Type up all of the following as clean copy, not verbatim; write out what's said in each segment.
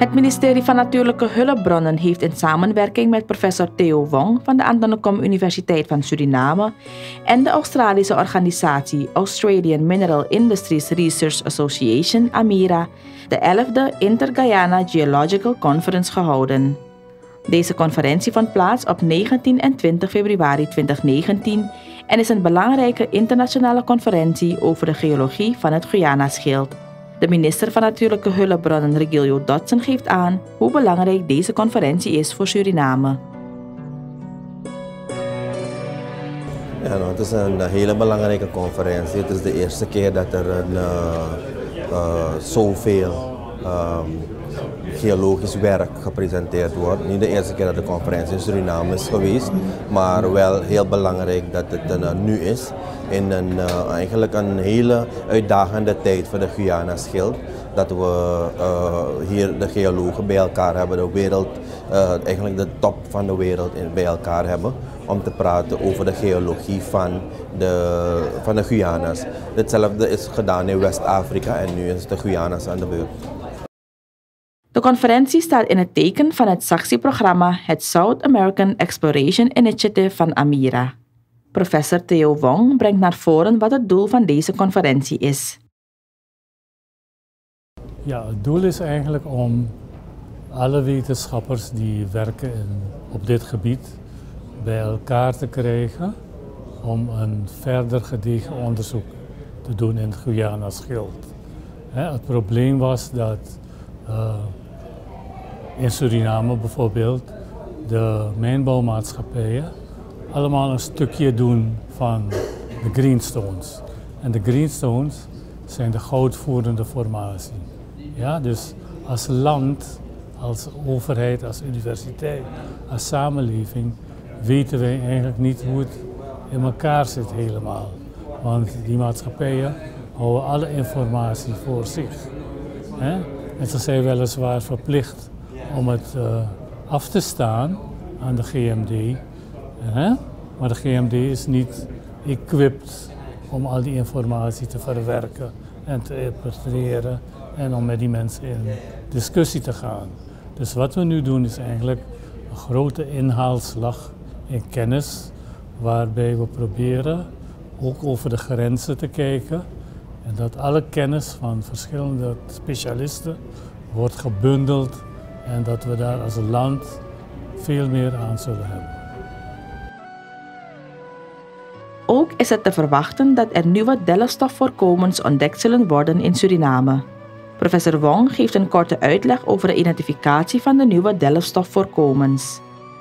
Het ministerie van Natuurlijke Hulpbronnen heeft in samenwerking met professor Theo Wong van de Antonicum Universiteit van Suriname en de Australische organisatie Australian Mineral Industries Research Association, AMIRA, de 11e Inter-Guyana Geological Conference gehouden. Deze conferentie vond plaats op 19 en 20 februari 2019 en is een belangrijke internationale conferentie over de geologie van het Guyana-schild. De minister van Natuurlijke Hulpbronnen, Regilio Dodson, geeft aan hoe belangrijk deze conferentie is voor Suriname. Ja, het is een hele belangrijke conferentie. Het is de eerste keer dat er zoveel geologisch werk gepresenteerd wordt. Niet de eerste keer dat de conferentie in Suriname is geweest, maar wel heel belangrijk dat het nu is. In eigenlijk een hele uitdagende tijd voor de Guyana-schild. Dat we hier de geologen bij elkaar hebben, de wereld, eigenlijk de top van de wereld bij elkaar hebben. Om te praten over de geologie van de Guyana's. Hetzelfde is gedaan in West-Afrika en nu is de Guyana's aan de beurt. De conferentie staat in het teken van het SAXI-programma, het South American Exploration Initiative van AMIRA. Professor Theo Wong brengt naar voren wat het doel van deze conferentie is. Ja, het doel is eigenlijk om alle wetenschappers die werken op dit gebied bij elkaar te krijgen om een verder gedegen onderzoek te doen in het Guyana-schild. Het probleem was dat in Suriname bijvoorbeeld de mijnbouwmaatschappijen allemaal een stukje doen van de greenstones. En de greenstones zijn de goudvoerende formatie. Ja, dus als land, als overheid, als universiteit, als samenleving weten wij eigenlijk niet hoe het in elkaar zit helemaal. Want die maatschappijen houden alle informatie voor zich. Hè? En ze zijn weliswaar verplicht om het af te staan aan de GMD. Maar de GMD is niet equipped om al die informatie te verwerken en te interpreteren en om met die mensen in discussie te gaan. Dus wat we nu doen is eigenlijk een grote inhaalslag in kennis, waarbij we proberen ook over de grenzen te kijken en dat alle kennis van verschillende specialisten wordt gebundeld en dat we daar als land veel meer aan zullen hebben. Ook is het te verwachten dat er nieuwe delfstofvoorkomens ontdekt zullen worden in Suriname. Professor Wong geeft een korte uitleg over de identificatie van de nieuwe delfstofvoorkomens.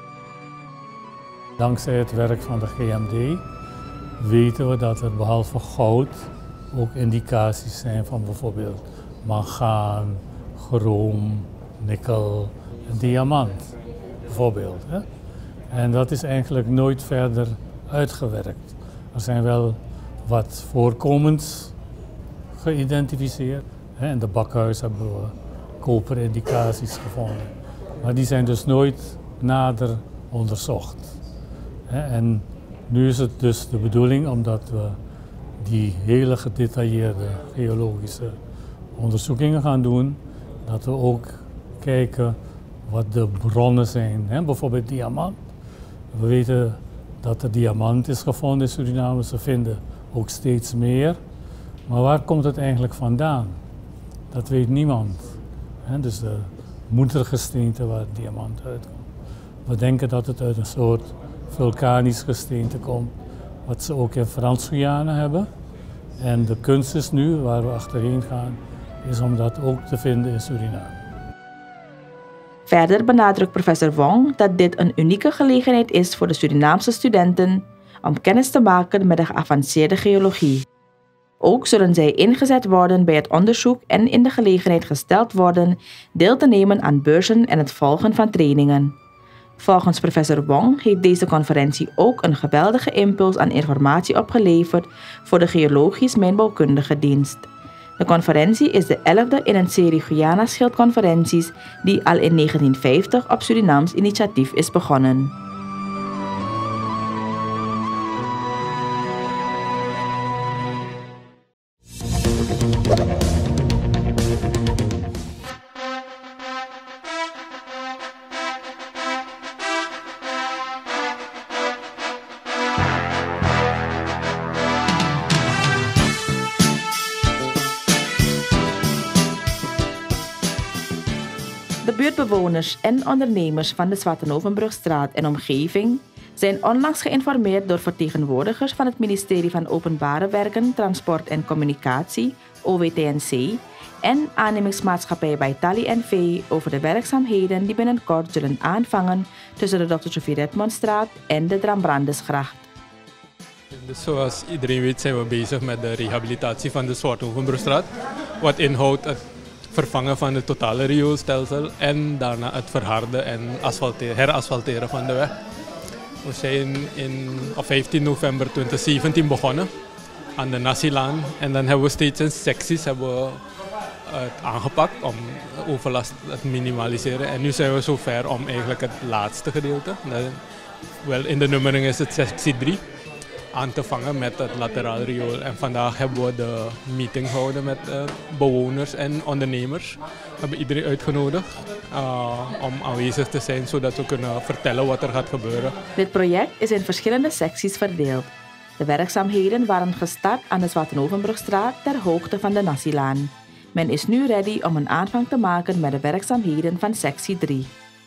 Dankzij het werk van de GMD weten we dat er behalve goud ook indicaties zijn van bijvoorbeeld mangaan, chroom, nikkel en diamant. Bijvoorbeeld. Hè? En dat is eigenlijk nooit verder uitgewerkt. Er zijn wel wat voorkomens geïdentificeerd. In de bakhuis hebben we koperindicaties gevonden. Maar die zijn dus nooit nader onderzocht. En nu is het dus de bedoeling, omdat we die hele gedetailleerde geologische onderzoekingen gaan doen, dat we ook kijken wat de bronnen zijn. Bijvoorbeeld diamant. We weten dat er diamant is gevonden in Suriname. Ze vinden ook steeds meer. Maar waar komt het eigenlijk vandaan? Dat weet niemand. Dus de moedergesteente waar diamant uitkomt. We denken dat het uit een soort vulkanisch gesteente komt, wat ze ook in Frans-Guyana hebben. En de kunst is nu, waar we achterheen gaan, is om dat ook te vinden in Suriname. Verder benadrukt professor Wong dat dit een unieke gelegenheid is voor de Surinaamse studenten om kennis te maken met de geavanceerde geologie. Ook zullen zij ingezet worden bij het onderzoek en in de gelegenheid gesteld worden deel te nemen aan beurzen en het volgen van trainingen. Volgens professor Wong heeft deze conferentie ook een geweldige impuls aan informatie opgeleverd voor de Geologisch-Mijnbouwkundige dienst. De conferentie is de 11e in een serie Guyana-schildconferenties die al in 1950 op Surinaams initiatief is begonnen. buurtbewoners en ondernemers van de Zwartenovenbrugstraat en omgeving zijn onlangs geïnformeerd door vertegenwoordigers van het ministerie van Openbare Werken, Transport en Communicatie, OWTNC, en aannemingsmaatschappij bij Tally NV over de werkzaamheden die binnenkort zullen aanvangen tussen de Dr. Sofie Redmondstraat en de Drambrandesgracht. Dus zoals iedereen weet zijn we bezig met de rehabilitatie van de Zwartenovenbrugstraat, wat inhoudt het vervangen van het totale rioolstelsel en daarna het verharden en herasfalteren van de weg. We zijn op 15 november 2017 begonnen aan de Nassilaan en dan hebben we steeds in secties het aangepakt om overlast te minimaliseren. En nu zijn we zover om eigenlijk het laatste gedeelte, wel in de nummering is het sectie 3, aan te vangen met het lateraal riool. En vandaag hebben we de meeting gehouden met bewoners en ondernemers. We hebben iedereen uitgenodigd om aanwezig te zijn, zodat we kunnen vertellen wat er gaat gebeuren. Dit project is in verschillende secties verdeeld. De werkzaamheden waren gestart aan de Zwartenovenbrugstraat ter hoogte van de Nassilaan. Men is nu ready om een aanvang te maken met de werkzaamheden van sectie 3.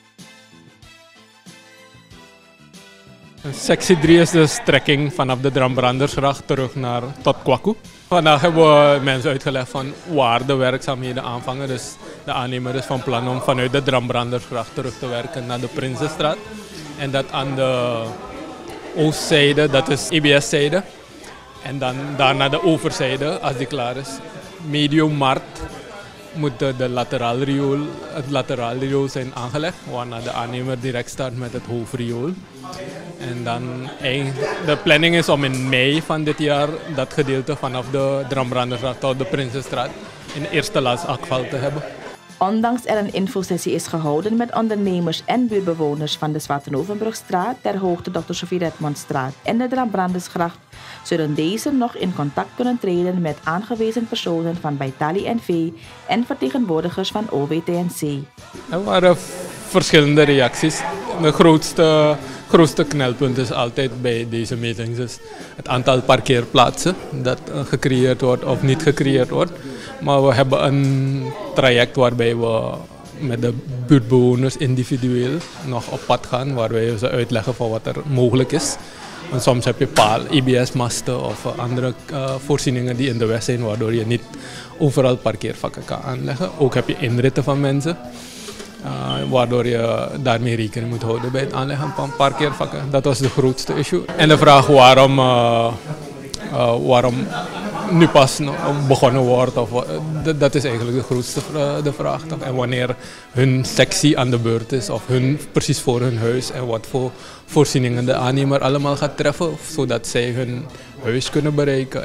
Sectie 3 is de strekking vanaf de Drambrandesgracht terug tot Kwaku. Vandaag hebben we mensen uitgelegd van waar de werkzaamheden aanvangen. Dus de aannemer is van plan om vanuit de Drambrandesgracht terug te werken naar de Prinsenstraat. En dat aan de oostzijde, dat is EBS-zijde. En dan daarna de overzijde, als die klaar is. Medium Markt moet het lateraal riool zijn aangelegd, waarna de aannemer direct start met het hoofdriool. En dan de planning is om in mei van dit jaar dat gedeelte vanaf de Drambrandesgracht tot de Prinsenstraat in eerste laatste afval te hebben. Ondanks er een infosessie is gehouden met ondernemers en buurtbewoners van de Zwartenovenbrugstraat ter hoogte Dr. Sofie Redmondstraat en de Drambrandesgracht, zullen deze nog in contact kunnen treden met aangewezen personen van bij Tally NV en vertegenwoordigers van OWTNC. Er waren verschillende reacties. De grootste knelpunt is altijd bij deze meetings is het aantal parkeerplaatsen dat gecreëerd wordt of niet gecreëerd wordt. Maar we hebben een traject waarbij we met de buurtbewoners individueel nog op pad gaan, waarbij we ze uitleggen van wat er mogelijk is. En soms heb je IBS-masten of andere voorzieningen die in de weg zijn, waardoor je niet overal parkeervakken kan aanleggen. Ook heb je inritten van mensen, waardoor je daarmee rekening moet houden bij het aanleggen van parkeervakken. Dat was de grootste issue. En de vraag waarom nu pas begonnen wordt, dat is eigenlijk de grootste vraag. En wanneer hun sectie aan de beurt is, of precies voor hun huis en wat voor voorzieningen de aannemer allemaal gaat treffen, zodat zij hun huis kunnen bereiken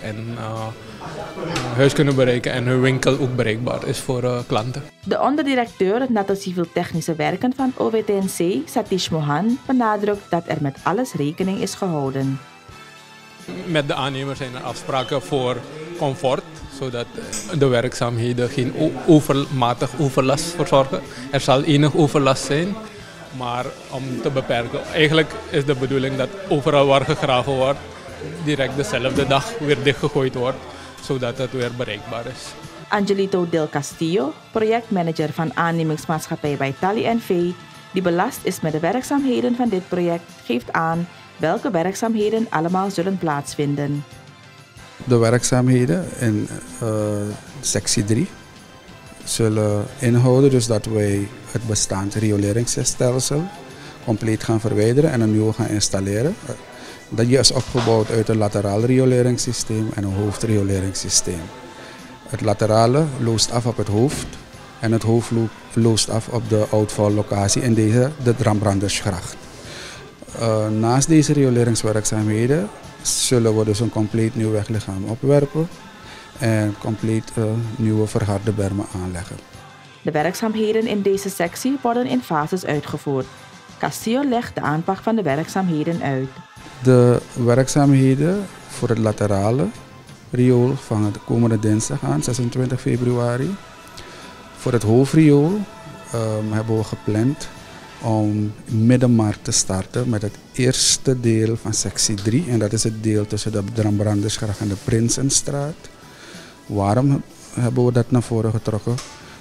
en hun winkel ook bereikbaar is voor klanten. De onderdirecteur het Natte Civiel Technische Werken van OWTNC, Satish Mohan, benadrukt dat er met alles rekening is gehouden. Met de aannemer zijn er afspraken voor comfort, zodat de werkzaamheden geen overmatig overlast verzorgen. Er zal enig overlast zijn, maar om te beperken. Eigenlijk is de bedoeling dat overal waar gegraven wordt, direct dezelfde dag weer dichtgegooid wordt, zodat het weer bereikbaar is. Angelito Del Castillo, projectmanager van aannemingsmaatschappij bij Tally NV, die belast is met de werkzaamheden van dit project, geeft aan welke werkzaamheden allemaal zullen plaatsvinden. De werkzaamheden in sectie 3 zullen inhouden dus dat wij het bestaand rioleringsstelsel compleet gaan verwijderen en een nieuwe gaan installeren. Dat is opgebouwd uit een lateraal rioleringssysteem en een hoofdrioleringssysteem. Het laterale loost af op het hoofd en het hoofd loost af op de uitvallocatie in de Drambrandesgracht. Naast deze rioleringswerkzaamheden zullen we dus een compleet nieuw weglichaam opwerpen en compleet nieuwe verharde bermen aanleggen. De werkzaamheden in deze sectie worden in fases uitgevoerd. Castillo legt de aanpak van de werkzaamheden uit. De werkzaamheden voor het laterale riool vangen de komende dinsdag aan, 26 februari. Voor het hoofdriool hebben we gepland om midden maart te starten met het eerste deel van sectie 3. En dat is het deel tussen de Drambrandesgracht en de Prinsenstraat. Waarom hebben we dat naar voren getrokken?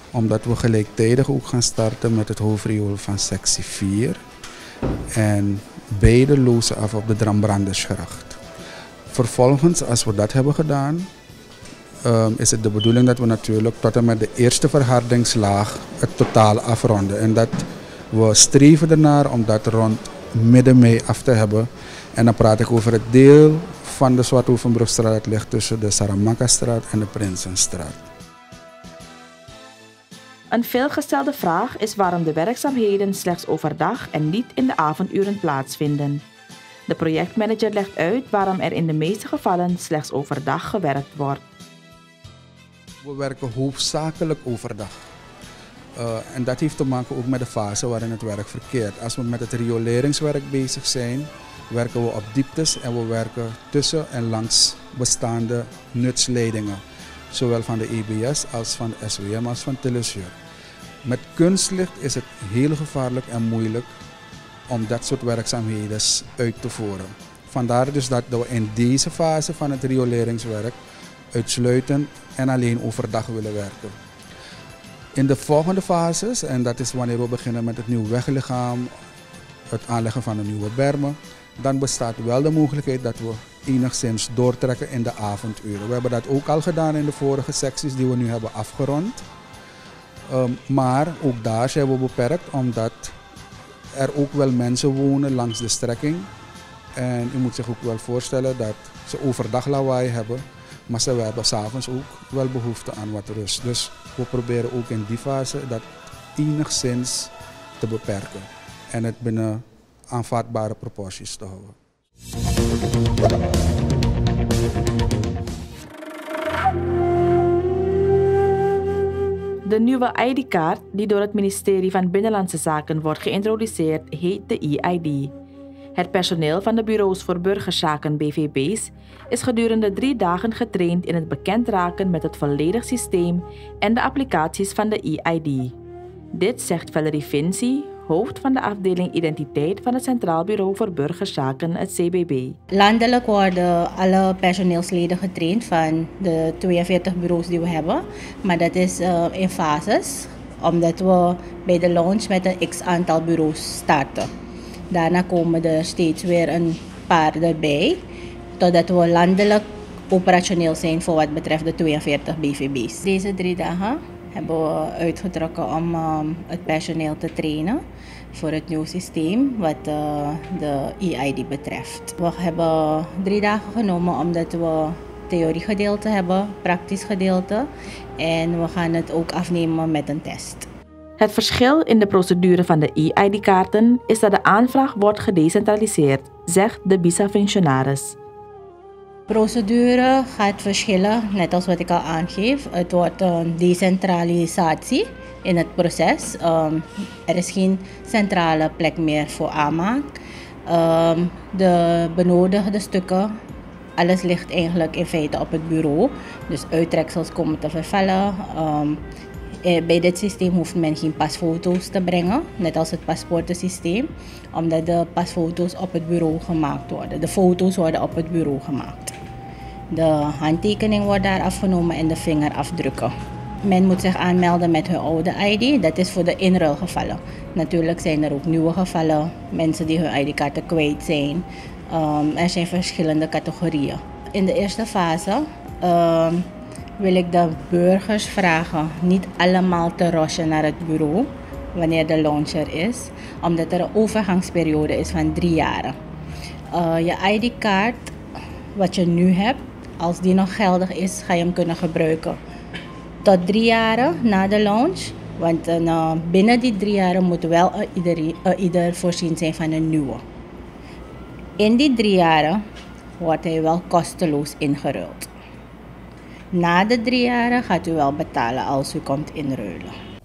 omdat we gelijktijdig ook gaan starten met het hoofdriool van sectie 4. En beide lozen af op de Drambrandersgracht. Vervolgens, als we dat hebben gedaan, is het de bedoeling dat we natuurlijk tot en met de eerste verhardingslaag het totaal afronden. En dat we streven ernaar om dat rond midden mei af te hebben. En dan praat ik over het deel van de Zwarthoevenbrugstraat dat ligt tussen de Saramaka-straat en de Prinsenstraat. Een veelgestelde vraag is waarom de werkzaamheden slechts overdag en niet in de avonduren plaatsvinden. De projectmanager legt uit waarom er in de meeste gevallen slechts overdag gewerkt wordt. We werken hoofdzakelijk overdag. En dat heeft te maken ook met de fase waarin het werk verkeert. Als we met het rioleringswerk bezig zijn, werken we op dieptes en we werken tussen en langs bestaande nutsleidingen. Zowel van de EBS als van de SWM als van Telesur. Met kunstlicht is het heel gevaarlijk en moeilijk om dat soort werkzaamheden uit te voeren. Vandaar dus dat we in deze fase van het rioleringswerk uitsluitend en alleen overdag willen werken. In de volgende fases, en dat is wanneer we beginnen met het nieuwe weglichaam, het aanleggen van een nieuwe bermen, dan bestaat wel de mogelijkheid dat we enigszins doortrekken in de avonduren. We hebben dat ook al gedaan in de vorige secties die we nu hebben afgerond. Maar ook daar zijn we beperkt omdat er ook wel mensen wonen langs de strekking. En u moet zich ook wel voorstellen dat ze overdag lawaai hebben, maar ze hebben 's avonds ook wel behoefte aan wat rust. Dus we proberen ook in die fase dat enigszins te beperken en het binnen aanvaardbare proporties te houden. De nieuwe ID-kaart die door het ministerie van Binnenlandse Zaken wordt geïntroduceerd heet de e-ID. Het personeel van de bureaus voor burgerzaken BVB's is gedurende 3 dagen getraind in het bekend raken met het volledig systeem en de applicaties van de e-ID. Dit zegt Valerie Vinci, hoofd van de afdeling Identiteit van het Centraal Bureau voor Burgerzaken, het CBB. Landelijk worden alle personeelsleden getraind van de 42 bureaus die we hebben. Maar dat is in fases, omdat we bij de launch met een x-aantal bureaus starten. Daarna komen er steeds weer een paar erbij, totdat we landelijk operationeel zijn voor wat betreft de 42 BVB's. Deze 3 dagen hebben we uitgetrokken om het personeel te trainen voor het nieuwe systeem wat de e-ID betreft. We hebben 3 dagen genomen omdat we theoriegedeelte hebben, praktisch gedeelte en we gaan het ook afnemen met een test. Het verschil in de procedure van de e-ID-kaarten is dat de aanvraag wordt gedecentraliseerd, zegt de BISA-functionaris. De procedure gaat verschillen, net als wat ik al aangeef. Het wordt een decentralisatie in het proces. Er is geen centrale plek meer voor aanmaak. De benodigde stukken, alles ligt eigenlijk in feite op het bureau. Dus uittreksels komen te vervallen. Bij dit systeem hoeft men geen pasfoto's te brengen, net als het paspoortensysteem, omdat de pasfoto's op het bureau gemaakt worden. De foto's worden op het bureau gemaakt. De handtekening wordt daar afgenomen en de vingerafdrukken. Men moet zich aanmelden met hun oude ID, dat is voor de inruilgevallen. Natuurlijk zijn er ook nieuwe gevallen, mensen die hun ID-kaarten kwijt zijn. Er zijn verschillende categorieën. In de eerste fase wil ik de burgers vragen niet allemaal te rushen naar het bureau wanneer de launcher is, omdat er een overgangsperiode is van 3 jaar. Je ID-kaart, wat je nu hebt, als die nog geldig is, ga je hem kunnen gebruiken tot 3 jaar na de launch. Want binnen die 3 jaar moet wel ieder voorzien zijn van een nieuwe. In die 3 jaar wordt hij wel kosteloos ingeruild. Na de 3 jaar gaat u wel betalen als u komt inruilen.